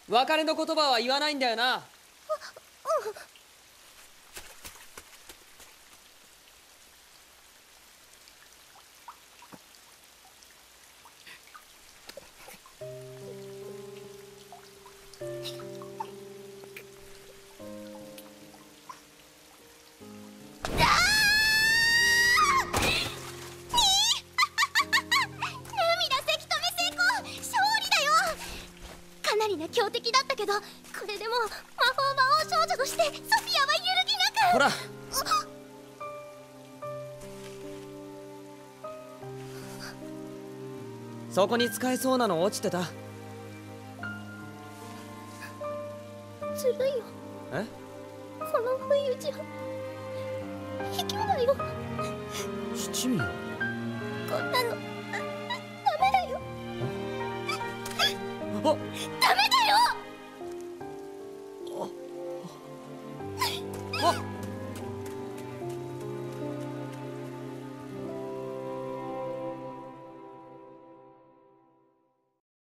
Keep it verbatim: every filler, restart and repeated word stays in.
別れの言葉は言わないんだよな。 うん。強敵だったけど、これでも魔法魔王少女としてソフィアは揺るぎなく。 ほらそこに使えそうなの落ちてた。 ずるいよ。 え？ この不意打ちは卑怯だよ。 七味。 こんなのダメだよ。 あ、 ダメだよ。